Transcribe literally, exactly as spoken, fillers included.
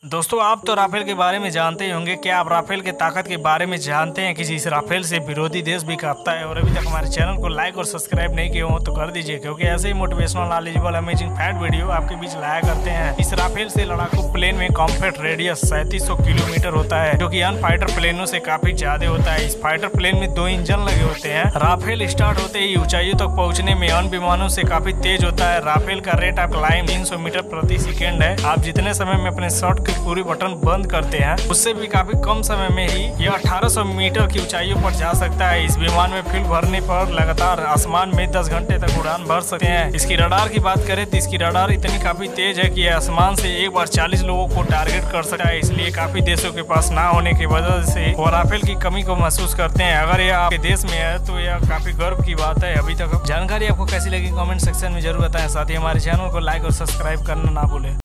दोस्तों, आप तो राफेल के बारे में जानते ही होंगे। क्या आप राफेल के ताकत के बारे में जानते हैं कि जिस राफेल से विरोधी देश भी कांपता है? और अभी तक हमारे चैनल को लाइक और सब्सक्राइब नहीं किए हो तो कर दीजिए, क्योंकि ऐसे ही motivational, knowledgeable, amazing fact video आपके बीच लाया करते हैं। इस राफेल से लड़ाकू प्लेन में कॉम्पैक्ट रेडियस सैंतीस सौ किलोमीटर होता है, जो कि अन्य फाइटर प्लेनों से काफी ज्यादा होता है। इस फाइटर प्लेन में दो इंजन लगे होते हैं। राफेल स्टार्ट होते ही ऊंचाइयों तक पहुंचने में अन्य विमानों से काफी तेज होता है। राफेल का रेट ऑफ क्लाइंब तीन सौ मीटर प्रति सेकेंड है। आप जितने समय में अपने शॉट की पूरी बटन बंद करते हैं, उससे भी काफी कम समय में ही यह अठारह सौ मीटर की ऊंचाइयों पर जा सकता है। इस विमान में फ्यूल भरने पर लगातार आसमान में दस घंटे तक उड़ान भर सकते हैं। इसकी रडार की बात करें तो इसकी रडार इतनी काफी तेज है कि यह आसमान से एक बार चालीस लोगों को टारगेट कर सकता है। इसलिए काफी देशों के पास ना होने की वजह से वो राफेल की कमी को महसूस करते हैं। अगर यह आपके देश में है तो यह काफी गर्व की बात है। अभी तक जानकारी आपको कैसी लगी कमेंट सेक्शन में जरूर बताएं। साथ ही हमारे चैनल को लाइक और सब्सक्राइब करना ना भूलें।